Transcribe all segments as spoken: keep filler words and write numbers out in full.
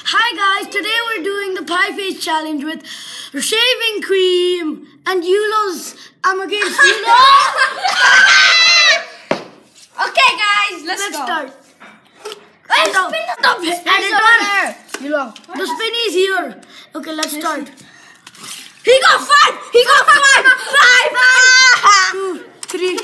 Hi guys, today we're doing the pie face challenge with shaving cream and Yulo's. I'm against Yulo. Okay guys, let's, Let's go. start. Wait, Stop. spin the top. And Spin it over was- there. Yulo. The spin is here. Okay, let's start. He got five! He got five! Five! Two, three.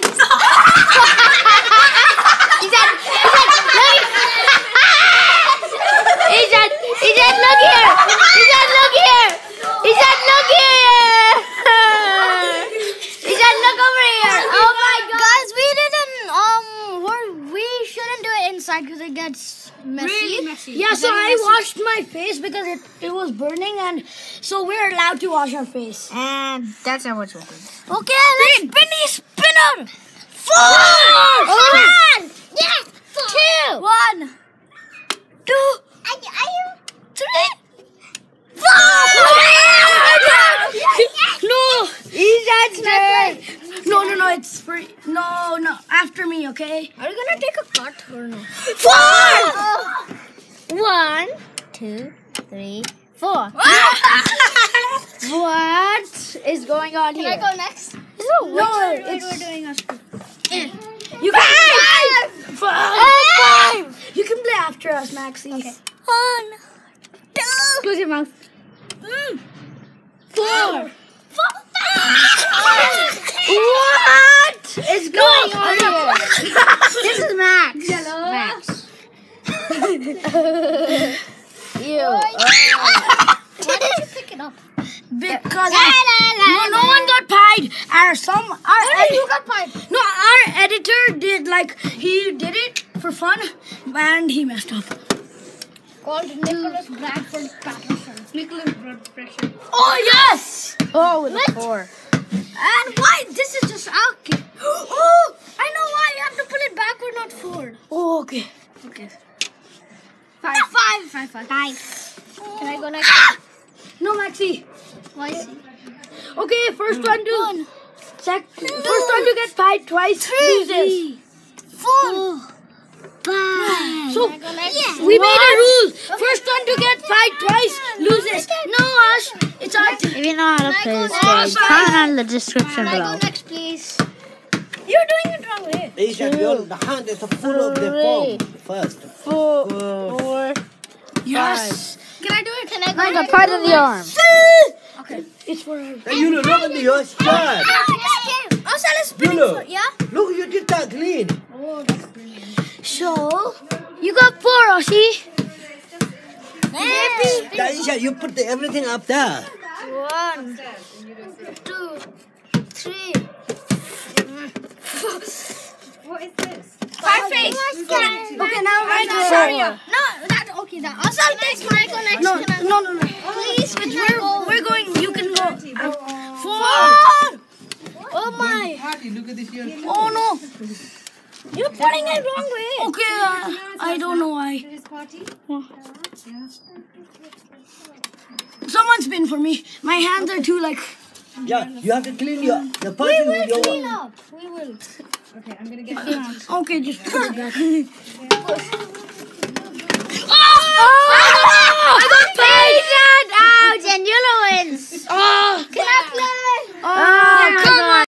He said, he said, look here. He said, look here. He said, look here. He said, look over here. Oh my God. Guys, we didn't, um, we're, we shouldn't do it inside because it gets messy. Really messy. Yeah, so Very I messy. washed my face because it, it was burning, and so we're allowed to wash our face. And that's how much it is. Okay, let's spinny spinner. Four! One. Yes. Two. One, two, Are you, are you? three, four! No! That's right. No, no, no, it's free. No, no, after me, okay? Are you gonna take a cut or no? Four! One, two, three, four. What is going on Can here? I go next? No, Wait, it's... we're doing us. You can five! Five! Oh, five. You can play after us, Maxie. Okay. One. Two. Close your mouth. Four! What is going on here? This is Max. Hello. Max. Ew. Why did you pick it up? Because no, no one got pied. Our some our edi- You got pipe. no, our editor did like he did it for fun, and he messed up. Called Nicholas Bradford Patterson. Nicholas blood pressure. Oh yes! Oh, with a four. And why? This is just okay. Oh, I know why. You have to pull it backward, not forward. Oh, okay. Okay. Five. Five. Five. Five. Five. Can I go next? No, Maxie. Why is Okay, first one to sec. First one to get pied twice loses. Four. Five. So Can I go next? we made a rule. First one to get pied twice loses. No, Ash, it's our turn. If you know how to Can I play go this next? game, comment on the description Can I below. go next, please? You're doing it wrong way. Asia, your the hand is full of the foam first. Four. Four. Four. Yes. Can I do it? Can I go Like a next? part of the arm. Okay, it's for her. Hey, you know, look at your start. Next game. Oh, so let's spin You it know. for, yeah? Look, you did that clean. So you got four, Oshi. Maybe. Aisha, you put the, everything up there. One, two, three. What is this? Five face. Okay, now my turn. Sorry. No, that okay. That. Also, next. Can I go next? No, Can I no, no, no. Please, can I We're, go? we're going. You can go. Four. Oh my. Party, look at this here. Oh no. You're putting it wrong way. Okay, uh, I don't know why. This party? Someone spin for me. My hands are too like. Yeah, you have to clean your the party with your Clean up. We will. Okay, I'm gonna get Okay, just put it back. Oh! I got paid! Ouch! And Yellow wins! Oh, Can I play? Oh, come on!